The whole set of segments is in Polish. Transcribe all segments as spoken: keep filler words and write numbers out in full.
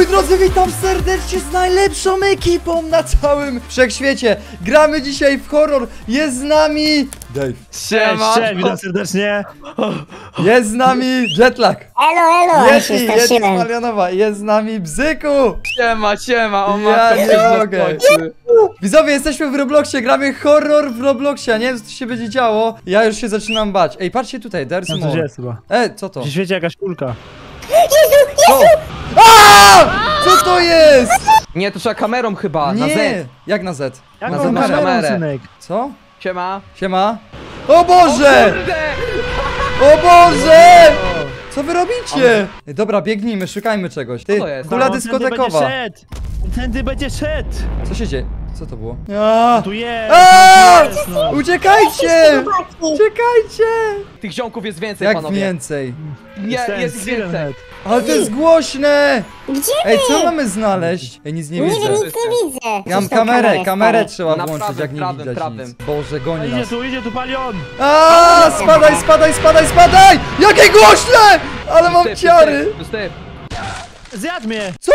Moi drodzy, witam serdecznie z najlepszą ekipą na całym wszechświecie. Gramy dzisiaj w horror. Jest z nami Dave. Siema. Cześć, witam serdecznie. Jest z nami Jetlag. Elo, elo, Jest, się jest straszyłem. Malionowa. Jest z nami Bzyku. Siema, siema, o Ja matko, nie jesteśmy w mogę. końcu. Widzowie, jesteśmy w Robloxie. Gramy horror w Robloxie. Nie wiem, co tu się będzie działo. Ja już się zaczynam bać. Ej, patrzcie tutaj, there's Tam coś more. jest chyba. E, co to? W świecie jakaś kulka. Co? A! Co to jest? Nie, to trzeba kamerą chyba, na Z. Nie. Jak na Z? Jak Na na Z masz kamerę. kamerę? synek? Co? Siema. Siema. O Boże! Kurde! O Boże! Co wy robicie? Ej, dobra, biegnijmy, szukajmy czegoś. Ty, to jest? kula No, dyskotekowa. Tędy będzie szedł. Tędy będzie szedł. Co się dzieje? Co to było? A! Tu jest. A! tu jest, no. Uciekajcie! Chłopaki. Uciekajcie! Tych ziomków jest więcej, Jak panowie. więcej? Nie, ten jest ich Siren więcej. Head. Ale to jest głośne! Gdzie Ej, wy? co mamy znaleźć? Ej, nic nie Nie widzę. wiem, nic nie widzę. Ja mam Gdzieś tą kamerę, kamerę, kamerę stary. trzeba Na włączyć, prawym, jak nie prawym, widać prawym. nic. Boże, A goni idzie nas. tu, idzie tu palion. A, spadaj, spadaj, spadaj, spadaj! Jakie głośne! Ale mam Typ, ciary! typ, typ. Zjadł mnie. Co?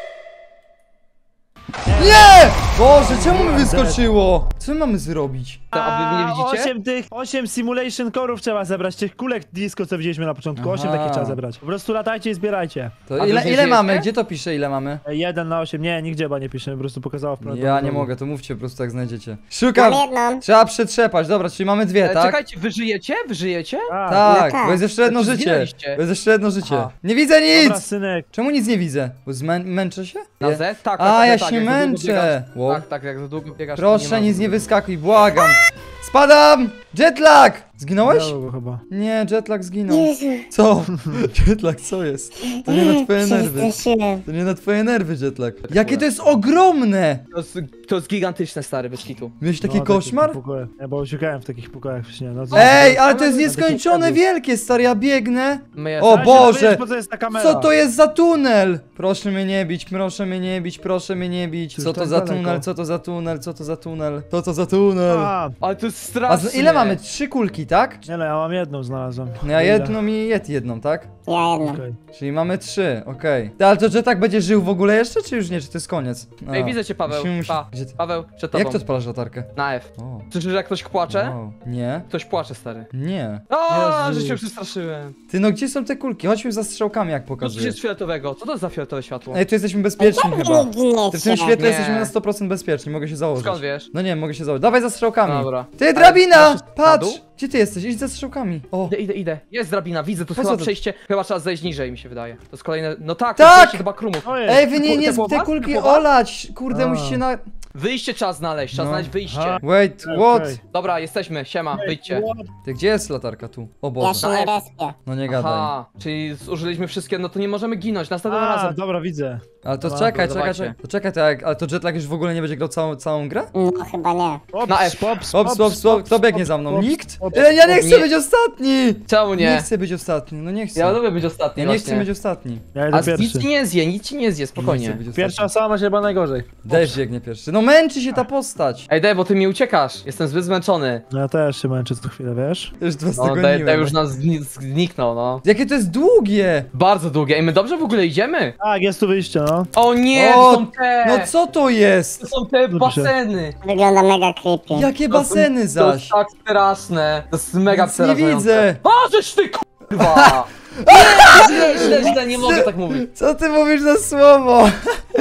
Nie! Boże, czemu mi wyskoczyło? Co my mamy zrobić? To, a wy mnie A, widzicie? osiem tych, osiem simulation core'ów trzeba zebrać, tych kulek disco, co widzieliśmy na początku, osiem Aha. takich trzeba zebrać. Po prostu latajcie i zbierajcie. To A wy ile, już nie ile mamy? żyjecie? Gdzie to pisze, ile mamy? Ej, jeden na osiem, nie, nigdzie chyba nie pisze, po prostu pokazało w prawym Ja nie rogu. mogę, to mówcie po prostu jak znajdziecie. Mam Szukam! jedną. Trzeba przetrzepać, dobra, czyli mamy dwie, E, tak? Czekajcie, wy żyjecie? Wy żyjecie? A, Tak, tak. bo jest jeszcze jedno Znaczy, życie. zginęliście. Bo jest jeszcze jedno życie. Aha. Nie widzę Dobra, nic! synek. Czemu nic nie widzę? Bo zmę męczę się? Na Nie. Z? Tak, tak, A, tak, ja tak, się jak za długo męczę. biegasz- Wow. Tak, tak, jak za długo biegasz. to Proszę, ma- nic nie wyskakuj, błagam! Spadam! Jetlag! Zginąłeś? Zjadło go chyba. Nie, jetlag zginął. Jezu, Co? Jetlag, co jest? To nie na twoje się nerwy. straszyłem. To nie na twoje nerwy, jetlag. Jakie to jest ogromne! To jest, to jest gigantyczne, stary, bez kitu. Miałeś taki No, koszmar? takie pokoje. Ja bo uciekałem w takich pokojach w śnie. No, co- Ej, ale to jest Ale nieskończone takie- wielkie, stary, ja biegnę. My O Ale się Boże! dowiesz, po co jest ta kamera? Co to jest za tunel? Proszę mnie nie bić, proszę mnie nie bić, proszę mnie nie bić. Już Co to tak za daleko. tunel, co to za tunel, co to za tunel? Co to za tunel? A, Ale to jest A straszne. z, ile mamy? Trzy kulki, tak? nie no, ja mam jedną znalazłem. No ja Ile? jedną i jed jedną, tak? Ja jedną. Okej. Czyli mamy trzy, okej. Okay. Ale to Jetlag będzie żył w ogóle jeszcze, czy już nie? Czy to jest koniec? A. Ej, widzę cię, Paweł. Musimy- musi- Pa. Gdzie ty? Paweł, przed tobą. Jak to odpalasz latarkę? Na F. O. Słyszysz, jak ktoś płacze? Wow. Nie, Ktoś płacze, stary. nie. O, Jezu. że się przestraszyłem. Ty, no gdzie są te kulki? Chodźmy za strzałkami, jak Co tu pokazuję. jest fioletowego? Co to jest za fioletowe światło? Ej, tu jesteśmy bezpieczni Jak chyba. wy nie Ty w tym giniecie? świetle Nie. jesteśmy na sto procent bezpieczni, mogę się założyć. Skąd wiesz? No nie, mogę się założyć. Dawaj za strzałkami. Dobra. Ty, Ale drabina! masz na Patrz! dół? Gdzie ty jesteś? Idź za strzałkami. O, Idę, idę, idę. Jest drabina, widzę, to Po chyba co to? przejście. Chyba trzeba zejść niżej, mi się wydaje. To jest kolejne. No tak, to Tak! jest przejście chyba krumów. To jest. ej, wy nie, nie, Typowa? te kulki Typowa? olać! Kurde, A. musicie na... Wyjście trzeba znaleźć, trzeba No. znaleźć wyjście. Aha. Wait, Okej. what? Dobra, jesteśmy, siema, wyjdźcie. Ty, gdzie jest latarka tu? O Ja Boże. się nie respię. No nie gadaj. Aha, czyli zużyliśmy wszystkie, no to nie możemy ginąć, następnym A, razem. dobra, widzę. Ale to Dobra, czekaj, czekaj, dawajcie. czekaj. To czekaj, to jak, ale to Jetlag już w ogóle nie będzie grał całą, całą grę? No chyba nie. Pops, Na F. pops, Stop, stop, stop, kto biegnie za mną? pops, Nikt? pops, Ej, ja nie chcę Nie. być ostatni! Czemu Nie nie? chcę być ostatni, no nie chcę. Ja lubię być ostatni Ja nie właśnie. chcę być ostatni. Ja idę A nic pierwszy. ci nie zje, nic ci nie zje, Nie chcę spokojnie. być ostatni. Pierwsza sama się chyba najgorzej. Dave biegnie pierwszy. No męczy się ta postać. Ej, Dave, bo ty mi uciekasz, jestem zbyt zmęczony. No ja też się męczę co chwilę, wiesz? Już was No, Dave, dogoniłem. Dave już nas zni- zniknął, no. Jakie to jest długie! Bardzo długie. Ej, my dobrze w ogóle idziemy? Tak, jest tu wyjście, no. O nie, O, to są te! No co to jest? To są te Dobrze. baseny! Wygląda mega creepy. Jakie To są- baseny To jest zaś? tak straszne. To jest mega Nic nie przerażające. widzę. O, żeś ty kurwa! Nie, źle, źle, źle, nie mogę tak mówić. Co ty mówisz za słowo?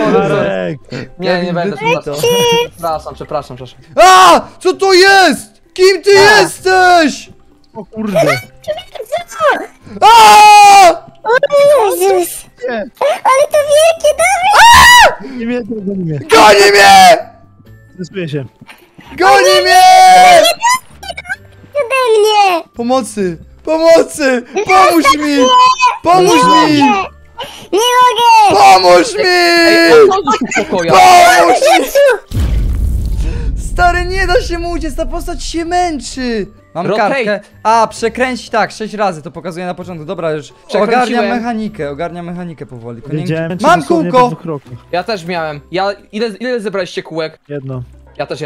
Marek! Nie, nie będę, Wytnij to. przepraszam. Przepraszam, przepraszam, przepraszam. A! Co to jest? Kim ty A. jesteś? O kurde! A! Jezus! Ale to wielkie, Dawid! Nie wiem, tego nie wiem. Goni mnie! Zestuję się. Goni mnie! Ode mnie! Pomocy! Pomocy! Pomóż mi! Pomóż mi! Nie mogę! Pomóż mi! Ej, chodź tu pokoja. Pomóż mi! Stary, nie da się mu uciec, ta postać się męczy! Mam Rotate. kartkę. A, przekręć tak, sześć razy, to pokazuję na początku. Dobra, już Przekręciłem. ogarniam mechanikę, ogarniam mechanikę powoli. Tylko nie- Wiedziałem, Mam dosłownie kółko! po dwóch krokach. Ja też miałem. Ja, ile, ile zebraliście kółek? Jedno. Ja też jedno.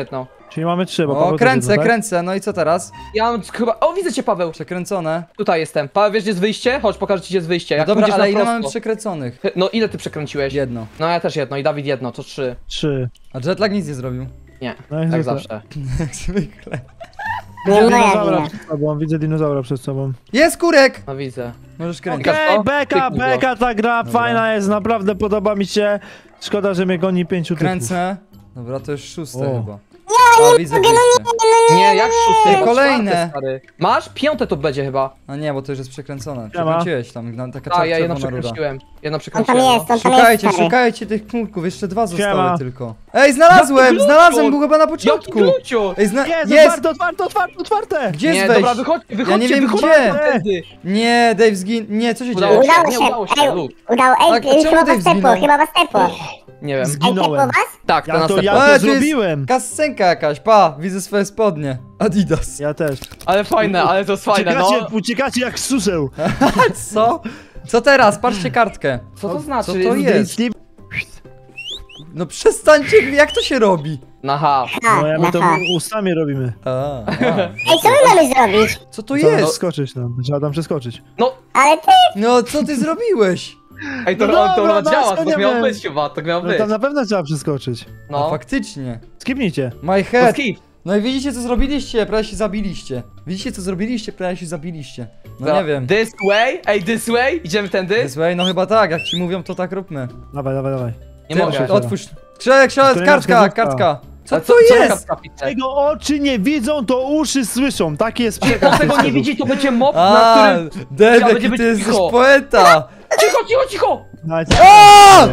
Czyli mamy trzy, bo O, Paweł kręcę, też jedno, tak? kręcę, no i co teraz? Ja mam chyba... O, widzę cię, Paweł. Przekręcone. Tutaj jestem. Paweł, wiesz gdzie jest wyjście? Chodź, pokażę ci gdzie jest wyjście. Jak Dobra, pójdziesz ale na ile prosto. mamy przekręconych? No ile ty przekręciłeś? Jedno. No ja też jedno i Dawid jedno, to trzy. Trzy. A Jetlag nic nie zrobił. Nie, No jak tak zwykle. zawsze. Jak zwykle. Widzę Nie moja dinozaura wina. przed sobą, widzę dinozaura przed sobą. Jest kurek! No widzę. Możesz kręcić. Okej. Ej, to? beka, Tyknij go. beka, ta gra Dobra. fajna jest, naprawdę podoba mi się. Szkoda, że mnie goni pięciu typów. Kręcę. Dobra, to już szóste O. chyba. A, widzę wyjście. Nie, jak szósty? Ej, kolejne. Czwarte, stary. Masz? Piąte to będzie chyba. A nie, bo to już jest przekręcone. Przekręciłeś tam, na- taka A, ja jedno czerwona rura. przekręciłem. Jedno On tam przekręciłem. jest, no. on tam Szukajcie, jest, stary. szukajcie tych knurków, jeszcze dwa zostały Siema. tylko. Ej, znalazłem, Jaki znalazłem, klucz? był chyba na Jaki początku. kluciu! Ej, zna... Jest, jest! otwarte, otwarte, otwarte, otwarte! Gdzie jest Nie, wejść? dobra, wychodźcie, wychodźcie, Ja nie wiem wychodźcie gdzie. tędy. Nie, Dave zgin... Nie, co się Udało dzieje? się. Udało Nie się, udało się, ej, lub. udało, A ej, czemu chyba Dave was tepło, zginął? chyba was tepło. Nie wiem. Ej, tepło Zginąłem. was? Tak, to Ja to następne. ja Ale to tu jest zrobiłem! Kascenka jakaś, pa, widzę swoje spodnie. Adidas. Ja też. Ale fajne, ale to jest fajne, no. Uciekacie, uciekacie jak suseł. Co? Co teraz? Patrzcie kartkę. Co to znaczy? Co to jest? Nie... No przestańcie, jak to się robi? Na H. Ha, No ja na my to ha. ustami robimy. A, a. Ej, co my mamy zrobić? Co to Trzeba jest? przeskoczyć tam, trzeba tam przeskoczyć. No, Ale ty, No, co ty zrobiłeś? ej, to, No to, to dobra, chyba działa, no, to nie miało wiem. być chyba, to miało No być. tam na pewno trzeba przeskoczyć. No, No, faktycznie. Skipnijcie. My to head. skip. No i widzicie co zrobiliście, prawie się zabiliście. Widzicie co zrobiliście, prawie się zabiliście. No Dobra, nie wiem. This way? Ej, this way? Idziemy tędy? This way, no chyba tak, jak ci mówią to tak róbmy. Dawaj, dawaj, dawaj. Nie Ty, mogę. Otwórz. Krzyk, krzyk, Kolejna kartka, wskazówka. kartka. Co Ale to co jest? kartka pisze? Czego oczy nie widzą, to uszy słyszą. Taki jest przekaz. Jak on tego tych nie wskazówek. widzi, to będzie mob, na A, którym... Dave, Trzeba jaki będzie ty być jesteś cicho. poeta. Cicho, cicho, cicho! Dawajcie. O!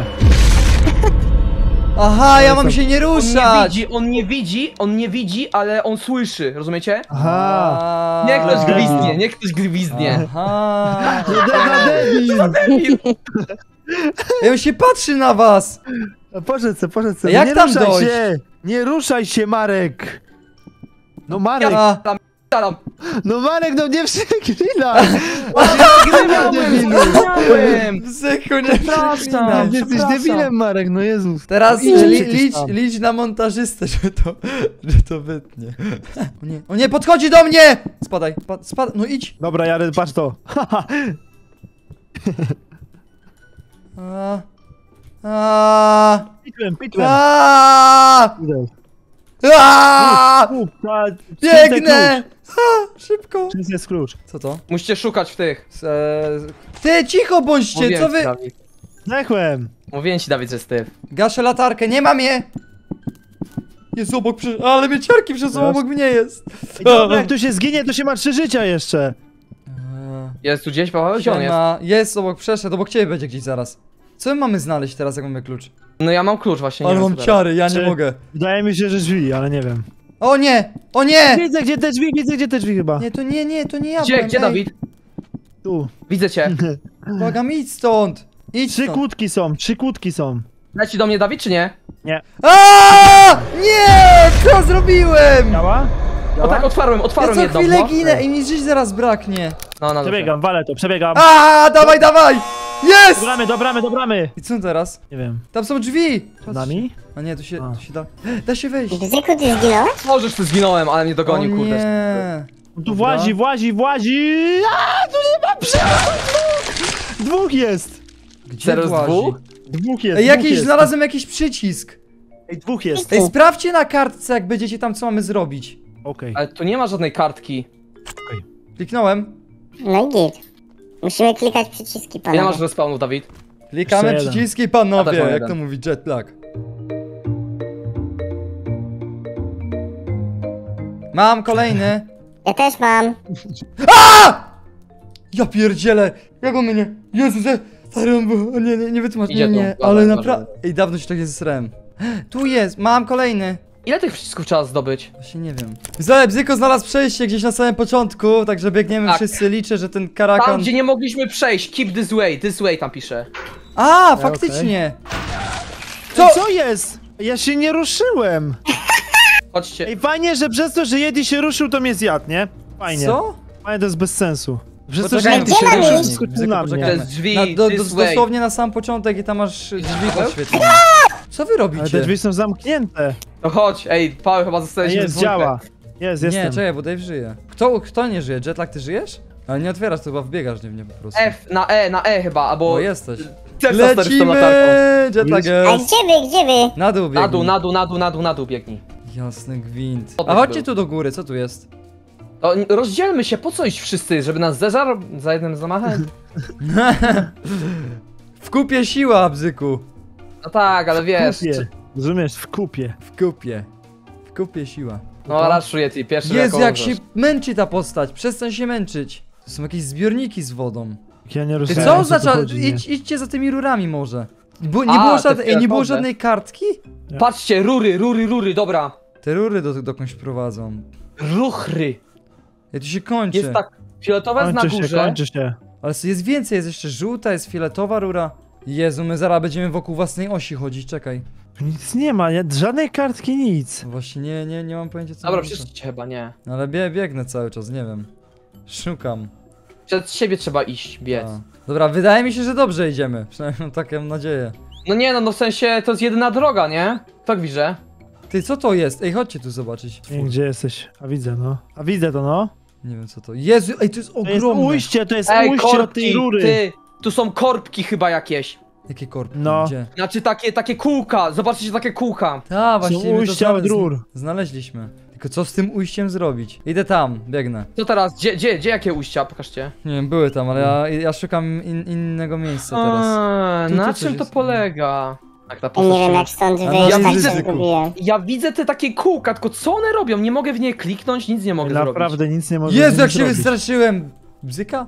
Aha, ja No mam to- się nie On nie ruszać. widzi, on nie widzi, on nie widzi, ale on słyszy, rozumiecie? Aha. A, Niech ktoś debil. gwizdnie, niech ktoś gwizdnie. Aha. Dega debil. Ej, on się patrzy na was. Poszedł se, poszedł se. A jak nie tam ruszaj dojść? się. Nie ruszaj się, Marek. No Marek, A, Talam. no Marek, no nie przeklinaj. Grałem! Bzyku, nie Przepraszam. przeklinaj. Jesteś przepraszam. debilem, Marek, no Jezus. Teraz No idź li, przecież licz, tam. licz na montażystę, że to, że to wytnie. O nie, o nie, podchodzi do mnie! Spadaj, pa, spadaj, no idź. Dobra, Jared, patrz to. A, a, Pitłem, pitłem. a, a, Kup, ta- biegnę! A, szybko. Czym jest klucz? Co to? Musicie szukać w tych. E, ty, cicho bądźcie, Mówiłem co ci, wy? Dawid. Zdechłem. Mówiłem ci, Dawid, że jest ty. Gaszę latarkę, nie mam je! Jest obok, przy... ale mnie ciarki przez Teraz? obok mnie jest. Ej, dobra, jak tu się zginie, to się ma trzy życia jeszcze. Eee, Jest tu gdzieś, Paweł? Gdzie on jest? siema. Jest obok, przeszedł, obok ciebie będzie gdzieś zaraz. Co my mamy znaleźć teraz, jak mamy klucz? No ja mam klucz właśnie, nie Ale wiem, mam co ciary, ja nie Czy- mogę. Wydaje mi się, że drzwi, ale nie wiem. O nie! O nie! Widzę, gdzie te drzwi, widzę, gdzie te drzwi chyba. Nie, to nie, nie, to nie ja Gdzie, byłem, gdzie ej. Dawid? Tu. Widzę cię. Błagam, idź stąd! Idź Trzy stąd. kłódki są, trzy kłódki są. Leci do mnie Dawid, czy nie? Nie. Aaaa! Nie! Co zrobiłem? Działa? O Działa? tak, otwarłem, Ja otwarłem co jedną. chwilę no. ginę i mi żyć zaraz braknie. No, no, dobrze. Przebiegam, walę to, przebiegam. A, dawaj, dawaj! Jest! Dobramy, dobramy, dobramy. I co teraz? Nie wiem. Tam są drzwi! Przed nami? A nie, tu się, A. tu się da... Da się wejść. Bzyku, ty zginąłeś? Możesz, tu zginąłem, ale mnie O dogonił, kurde. nie. Tu Dobra. włazi, włazi, włazi. A, tu nie ma przechodu. Dwóch! Dwóch jest. Gdzie Teraz włazi? dwóch? Dwóch jest, Ej, dwóch jakiś, jest. znalazłem jakiś przycisk. Ej, dwóch jest. Ej, sprawdźcie na kartce, jak będziecie tam, co mamy zrobić. Okej. Ale tu nie ma żadnej kartki. Kliknąłem. No i git. Musimy klikać przyciski, Ile panowie. masz respawnów, Dawid? Klikamy Jeszcze jeden. przyciski, Ja panowie, też mam jak jeden. to mówi jetlag. Mam kolejny. Ja też mam. Ja pierdzielę! Jak on mnie... Jezu, że... Stary, on był... o Nie, nie, nie wytłumacz, Idzie nie, tu. nie, Dobra, ale dobra, naprawdę... dobra. Ej, dawno się tak nie zesrałem. Tu jest, mam kolejny. Ile tych przycisków trzeba zdobyć? Właśnie nie wiem. Zale, Bzyko znalazł przejście gdzieś na samym początku, także biegniemy Tak. wszyscy, liczę, że ten Tam, karakan... gdzie nie mogliśmy przejść, keep this way, this way tam pisze. A, faktycznie! Co? Co? Co jest? Ja się nie ruszyłem. Chodźcie. Ej, fajnie, że przez to, że Yeti się ruszył, to mnie zjadł, nie? Fajnie. Co? Fajnie, to jest bez sensu. Przez to, że Poczekajmy, Yeti się Gdzie ruszył, mamy wszystko Bzyku, na mnie. To poczekajmy. jest drzwi, Na, do, do, this way. dosłownie na sam początek i tam masz drzwi podświetlone. Co wy Ale te robicie? drzwi są zamknięte. No chodź, ej, Paweł, chyba zostaliśmy Jest, dwójkę. działa. Jest, Nie, jestem. czekaj, bo Dave żyje. Kto, kto nie żyje? Jetlag, ty żyjesz? Ale nie otwierasz, to chyba wbiegasz nie w nie po prostu. F, na E, na E chyba, albo... O, jesteś. Też na stary z tą latarką. Lecimy! Jetlag A jest. gdzie wy, gdzie wy? Na dół biegnij. Na dół, na dół, na dół, na dół, na dół biegnij. Jasny gwint. To A też chodźcie był. tu do góry, co tu jest? To rozdzielmy się, po co iść wszyscy, żeby nas zeżar za jednym zamachem? W kupie siła, bzyku. No tak, ale W wiesz... kupie. Czy... Rozumiesz, w kupie. W kupie. W kupie siła. No raz Yeti, pierwszy Jezu, jako jak się umrzesz. męczy ta postać. Przestań się męczyć. To są jakieś zbiorniki z wodą. Ja nie Ty rozumiem, co o tu oznacza? chodzi, nie. Idź, idźcie za tymi rurami może. Bo nie, A, było, te żadnej, ej, nie było fioletowe. żadnej kartki? Patrzcie, rury, rury, rury, dobra. Te rury do, dokądś prowadzą. Ruchry. Ja tu się kończy. Jest tak, fioletowe jest na Kończy się, górze. kończy się. Ale jest więcej, jest jeszcze żółta, jest fioletowa rura. Jezu, my zaraz będziemy wokół własnej osi chodzić, czekaj. Nic nie ma, nie? Żadnej kartki, nic. Właśnie nie, nie, nie mam pojęcia co Dobra, mam wszyscy chyba nie. No ale bie, biegnę cały czas, nie wiem. Szukam. Przed siebie trzeba iść, biec. A. Dobra, wydaje mi się, że dobrze idziemy. Przynajmniej mam taką nadzieję. No nie, no, no w sensie to jest jedyna droga, nie? Tak widzę. Ty, co to jest? Ej, chodźcie tu zobaczyć. Nie wiem, gdzie jesteś. A widzę, no. A widzę to, no. Nie wiem co to. Jezu, ej, to jest To jest ogromne. ujście, to jest Ej, ujście od tej korbki, rury. ty! Tu są korbki chyba jakieś. Jakie korpy? No. Gdzie? Znaczy takie, takie kółka, zobaczcie takie kółka. Ta, właśnie my to ujścia od znale- rur. znaleźliśmy. Tylko co z tym ujściem zrobić? Idę tam, biegnę. Co teraz? Gdzie, gdzie, gdzie jakie ujścia? Pokażcie. Nie wiem, były tam, ale ja, ja szukam in, innego miejsca teraz. A, Tu- tu na coś czym to jest. polega? Tak, na Ja nie wiem jak postać. stąd A wyjść, ja tak widzę- się zgubiłem. Ja widzę te takie kółka, tylko co one robią? Nie mogę w nie kliknąć, nic nie mogę Naprawdę zrobić. nic nie może Jezu, jak się zrobić. wystraszyłem! Bzyka?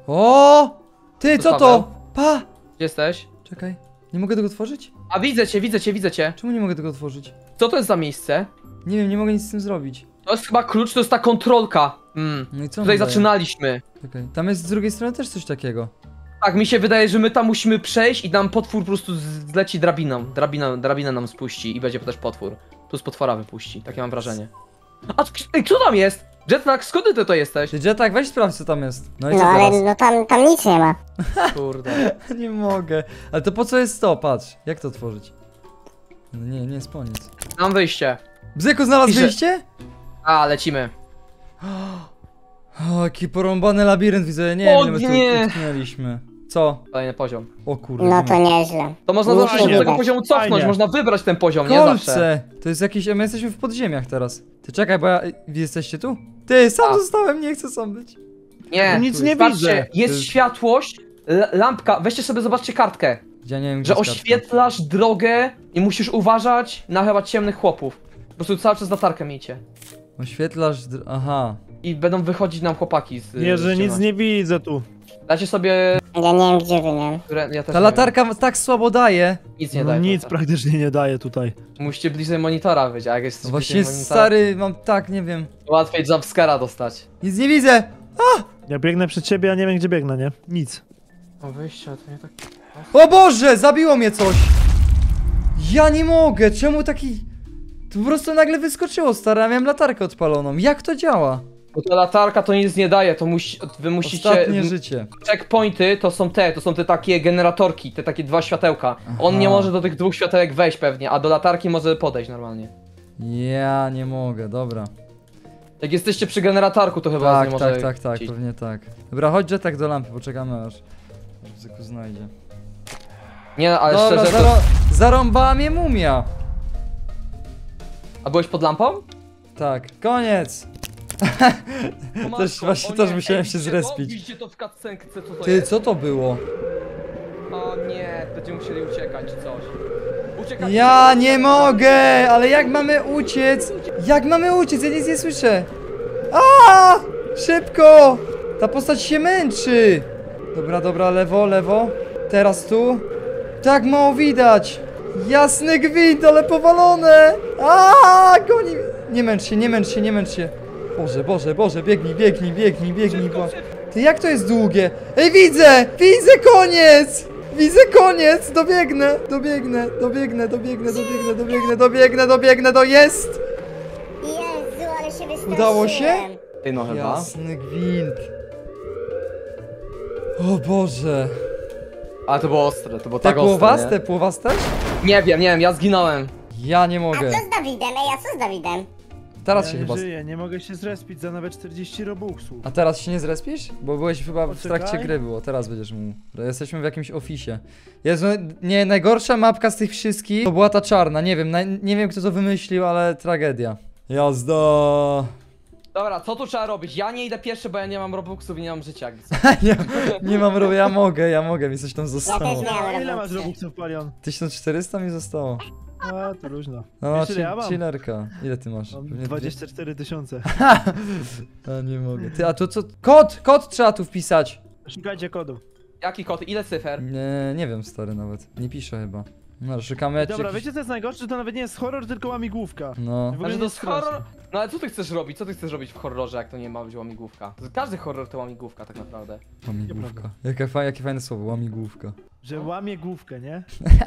O! Ty, co to? Pa! Gdzie jesteś? Czekaj, nie mogę tego otworzyć? A widzę cię, widzę cię, widzę cię. Czemu nie mogę tego otworzyć? Co to jest za miejsce? Nie wiem, nie mogę nic z tym zrobić. To jest chyba klucz, to jest ta kontrolka. Mm. No i co? on Tutaj daje? zaczynaliśmy. Czekaj, tam jest z drugiej strony też coś takiego. Tak, mi się wydaje, że my tam musimy przejść i nam potwór po prostu z- zleci drabiną. Drabina, drabina nam spuści i będzie też potwór. Tu z potwora wypuści, takie mam wrażenie. A t- ej, kto tam jest? Jetlag, skąd ty to jesteś? Ty, Jetlag, weź sprawdź co tam jest. No i co No teraz? ale no tam, tam nic nie ma. Kurde. Nie mogę. Ale to po co jest to? Patrz, jak to otworzyć? No nie, nie jest po nic. Mam wyjście. Bzyku, znalazł Pisze- wyjście? A, lecimy. O, jaki porąbany labirynt, widzę, nie O wiem, ile my nie. tu utknęliśmy. Co? Kolejny poziom. O kurde. No nie to wiem. nieźle. To można Nie zawsze się do fajnie. tego poziomu cofnąć, Fajnie. można wybrać ten poziom, nie zawsze. Kolce! To jest jakieś, my jesteśmy w podziemiach teraz. Ty czekaj, bo ja, wy jesteście tu? Ty, sam A. zostałem, nie chcę sam być. Nie, Nic nie patrzcie, widzę. jest To jest- światłość, l- lampka, weźcie sobie, zobaczcie kartkę. Ja nie wiem, gdzie Że jest kartka. oświetlasz drogę i musisz uważać na chyba ciemnych chłopów. Po prostu cały czas latarkę miejcie. Oświetlasz, dr- aha. I będą wychodzić nam chłopaki z Nie, z że nic ciemności. nie widzę tu. Dajcie sobie... Ja nie wiem gdzie wy, nie? które- Ja też Ta nie latarka tak słabo daje. wiem. Nic nie No daje. nic latarka. praktycznie nie daje tutaj. Musicie bliżej monitora być, a jak jest No bliżej właśnie, monitora, stary, mam tak, nie wiem. łatwiej jumpscare'a dostać. Nic nie widzę! Ja biegnę przed ciebie, a nie wiem gdzie biegnę, nie? Nic. O wyjście, to nie tak... O Boże, zabiło mnie coś! Ja nie mogę, czemu taki... To po prostu nagle wyskoczyło, stary, a miałem latarkę odpaloną. Jak to działa? Bo ta latarka to nic nie daje, to musi, wy musicie... Ostatnie m- życie. Checkpointy to są te, to są te takie generatorki, te takie dwa światełka. On Aha. nie może do tych dwóch światełek wejść pewnie, a do latarki może podejść normalnie. Ja nie mogę, dobra. Jak jesteście przy generatorku, to chyba Tak, nie może tak, tak, tak, iść. pewnie tak. Dobra, chodź Jetlag do lampy, poczekamy aż... aż Bzyku znajdzie. Nie, ale Dobra, szczerze zaro... to... zarąbała mnie mumia! A byłeś pod lampą? Tak, koniec! Też właśnie też musiałem się zrespić. Widzicie to w cutscence, co to Ty, jest? co to było? O nie, będziemy musieli uciekać czy coś. Uciekać. Ja nie mogę! Ale jak mamy uciec? Jak mamy uciec? Ja nic nie słyszę! A! Szybko! Ta postać się męczy! Dobra, dobra, lewo, lewo. Teraz tu. Tak mało widać! Jasny gwint, ale powalone! A! Goni! Nie męcz się, nie męcz się, nie męcz się. Boże, Boże, Boże, biegnij, biegnij, biegnij, biegnij, bo... Ty, jak to jest długie? Ej, widzę! Widzę koniec! Widzę koniec! Dobiegnę, dobiegnę, dobiegnę, dobiegnę, dobiegnę, dobiegnę, dobiegnę, dobiegnę, do jest! Jezu, ale się wystraszyłem. Udało się? Ty no chyba. Jasny gwint. O Boże. Ale to było ostre, to było Te tak ostre, płowaste, nie? płowaste? Nie wiem, nie wiem, ja zginąłem. Ja nie A mogę. co z Dawidem? Ej, a co z Dawidem? Teraz ja się nie chyba... żyję, nie mogę się zrespić za nawet czterdzieści robuxów. A teraz się nie zrespisz? Bo byłeś chyba w Poczekaj. trakcie gry było, teraz będziesz mógł. Jesteśmy w jakimś ofisie. Jezu, nie, najgorsza mapka z tych wszystkich to była ta czarna, nie wiem, na, nie wiem kto to wymyślił, ale tragedia. Jazda. Dobra, co tu trzeba robić? Ja nie idę pierwszy, bo ja nie mam robuxów i nie mam życia, jakby co. nie, nie mam robię, ja mogę, ja mogę, mi coś tam Ja zostało. też miałem A ile masz robuxy. robuxów, Palion? tysiąc czterysta mi zostało. A, to luźno. No, Wiesz, ile ja mam? chillerka. Ile ty masz? Mam Pewnie dwadzieścia cztery tysiące. dwie? A nie mogę. Ty, a to co? Kod! Kod trzeba tu wpisać! Szukajcie kodu. Jaki kod? Ile cyfer? Nie, nie wiem stary nawet. Nie piszę chyba. No, szukamy Dobra, jakiś- wiecie co jest najgorsze? To nawet nie jest horror, tylko łamigłówka. No. W ogóle Znaczy nie to jest jest horror? straszne. No ale co ty chcesz robić? Co ty chcesz robić w horrorze, jak to nie ma być łamigłówka? To każdy horror to łamigłówka tak naprawdę. Łamigłówka. Nieprawda. Jakie, fa jakie fajne słowo, łamigłówka. Że łamie główkę, nie?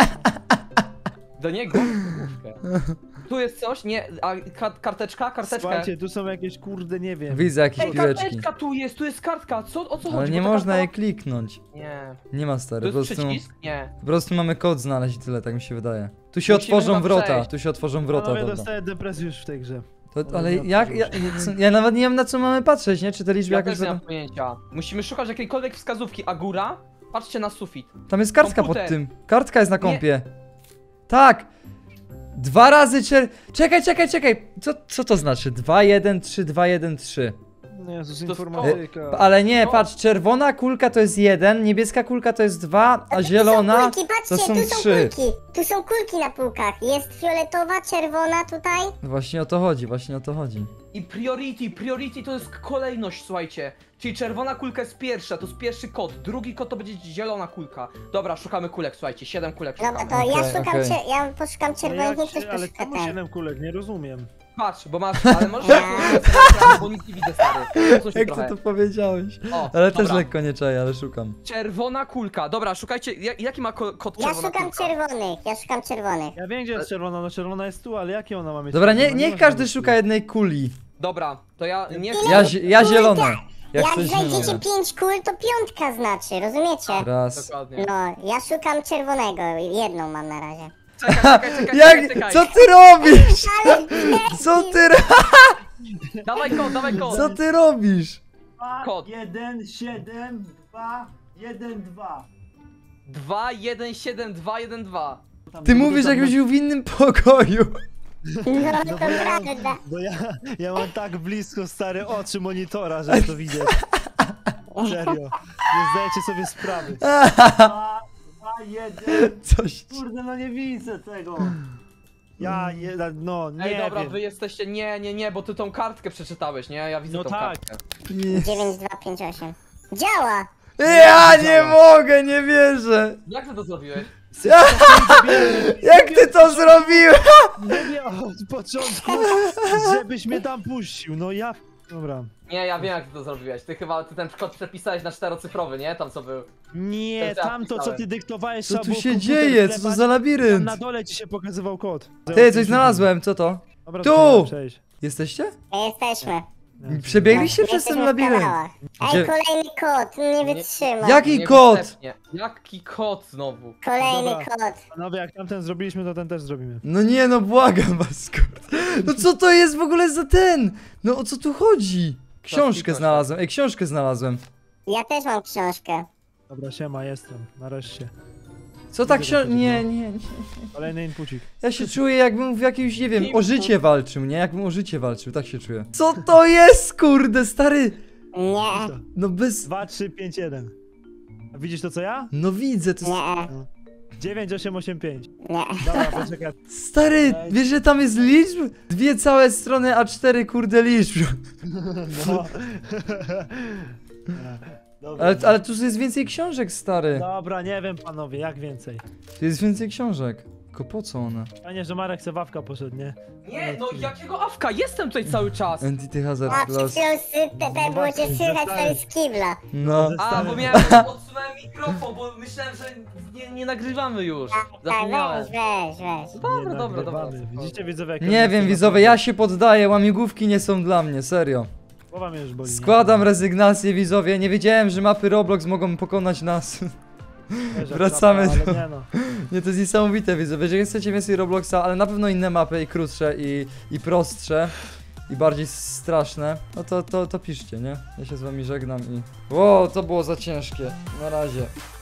Do niego łamigłówkę. Tu jest coś? Nie, a ka karteczka? Karteczka? Słuchajcie, tu są jakieś kurde, nie wiem. Widzę jakieś Ej, piłeczki. karteczka tu jest, tu jest kartka, co, o co chodzi? Ale nie Bo ta można kartka- jej kliknąć. Nie. Nie ma To stary, po jest prostu, przycisk? Nie. po prostu mamy kod znaleźć i tyle, tak mi się wydaje. Tu się Musimy otworzą chyba wrota, przejść. tu się otworzą wrota, Panowie, dobra. dostaję depresję już w tej grze. To, ale jak, ja, co, ja nawet nie wiem na co mamy patrzeć, nie? Czy te liczby Ja jakoś też nie mam będą... pojęcia. Musimy szukać jakiejkolwiek wskazówki, a góra? Patrzcie na sufit. Tam jest kartka pod Komputer. tym. Kartka jest na kompie. Tak! Dwa razy czer... Czekaj, czekaj, czekaj! Co, co to znaczy? dwa, jeden, trzy, dwa, jeden, trzy. Nie, Jezus, To informatyka. Ale nie, No. patrz, czerwona kulka to jest jeden, niebieska kulka to jest dwa, a Tu zielona są kulki, patrzcie, to są tu są trzy. kulki. Tu są kulki na półkach. Jest fioletowa, czerwona tutaj. Właśnie o to chodzi, właśnie o to chodzi. I priority, priority to jest kolejność, słuchajcie. Czyli czerwona kulka jest pierwsza, to jest pierwszy kod. Drugi kod to będzie zielona kulka. Dobra, szukamy kulek, słuchajcie, siedem kulek Dobra, szukamy. to ja Okej, szukam, okej. cie- ja poszukam No czerwonych, jak niech się, ktoś ale poszuka czemu ten. siedem kulek? Nie rozumiem. Patrz, bo masz, ale możesz ja. bo nic nie widzę, stary. Posłuchaj Jak ty trochę. to powiedziałeś? O, Ale też dobra. lekko nie czaję, ale szukam. Czerwona kulka, dobra, szukajcie, jak, jaki ma ko kod Ja czerwona szukam kulka? czerwonych, ja szukam czerwonych. Ja wiem, gdzie jest czerwona, no czerwona jest tu, ale jakie ona ma mieć? Dobra, nie, czerwone? niech ma każdy żadnych szuka jednej kuli. Dobra, to ja nie Ja, zi- ja zielone. Jak Jak coś znajdziecie zielone. pięć kul, to piątka znaczy, rozumiecie? Raz. Dokładnie. No, ja szukam czerwonego, jedną mam na razie. Czekaj, czekaj, czekaj, Jak, czekaj, czekaj. co ty robisz? Co ty, ro- Dawaj kod, dawaj kod. co ty robisz? Kod. jeden, siedem, dwa, jeden, dwa. dwa, jeden, siedem, dwa, jeden, dwa. Ty mówisz jakbyś był w innym pokoju. No, to prawda. Bo ja, ja mam tak blisko stare oczy monitora, żeby to widzieć. Serio. Nie zdajecie sobie sprawy. Dwa, dwa, jeden. Coś. Kurde, no nie widzę tego. Ja, je, no, nie Ej, dobra, wiem. wy jesteście, nie, nie, nie, bo ty tą kartkę przeczytałeś, nie? Ja widzę No tą tak. kartkę. Nie. dziewięć, dwa, pięć, osiem. Działa! Ja nie mogę, nie wierzę. Jak ty to zrobiłeś? Jak ty to zrobiłeś? Mówię od początku, żebyś mnie tam puścił. No ja... Dobra. Nie, ja wiem jak ty to zrobiłeś. Ty chyba, ty ten kod przepisałeś na czterocyfrowy, nie? Tam co był. Nie, To ja tamto co pisałem. ty dyktowałeś, Co trzeba tu było się komputer dzieje? Co to wklepać, za tam labirynt? na dole ci się pokazywał kod. Ty, coś znalazłem, co to? Dobra, Tu! to trzeba przejść. Jesteście? Jesteśmy. Przebiegliście No, przez ten jesteśmy w labirynt. kanałach. Gdzie- Ej, kolejny kod, nie Nie- wytrzymam. Jaki Nie kod? wstępnie. Jaki kod znowu? Kolejny Dobra. kod. Panowie, jak tamten zrobiliśmy, to ten też zrobimy. No nie, no błagam was, kurde. No co to jest w ogóle za ten? No o co tu chodzi? Książkę kliknąć. znalazłem, ej, książkę znalazłem. Ja też mam książkę. Dobra, siema, jestem. Nareszcie. Co ta Widzę, książka? że to Nie, działa. nie, nie. Kolejny inpucik. Ja się czuję jakbym w jakimś, nie wiem, Kim o życie walczył, nie? Jakbym o życie walczył, tak się czuję. Co to jest, kurde, stary? Nie, No bez... dwa, trzy, pięć, jeden. A widzisz to co ja? No widzę, to jest... nie, dziewięć, osiem, osiem, pięć. nie. Dobra, poczekaj. Stary, wiesz, że tam jest liczb? Dwie całe strony A cztery, kurde, liczb. No. Dobra. Ale, ale tu jest więcej książek, stary. Dobra, nie wiem panowie, jak więcej. Tu jest więcej książek. Tylko po co one? Fajnie, że Marek se wawka poszedł, nie? Nie, no jakiego awka? Jestem tutaj cały czas. Entity A, Hazard przed Plus. chwilą sy- te, te było cię słychać tam z kibla. No. A, bo miałem, odsunąłem mikrofon, bo myślałem, że nie, nie nagrywamy już. Tak, Zapomniałem. weź, weź, weź. Dobra, Nie dobra, dobra. nagrywamy. Widzicie widzowie, jak Nie wiem, widzowie, ja się poddaję, łamigłówki nie są dla mnie, serio. Głowa mnie już boli. nie? Składam rezygnację, widzowie, nie wiedziałem, że mapy Roblox mogą pokonać nas. Nie, że Wracamy trapa, do- ale nie no. Nie, to jest niesamowite, widzę. Jeżeli chcecie więcej Robloxa, ale na pewno inne mapy i krótsze i, i prostsze i bardziej straszne, no to, to, to piszcie, nie? Ja się z wami żegnam i... Ło, to było za ciężkie. Na razie.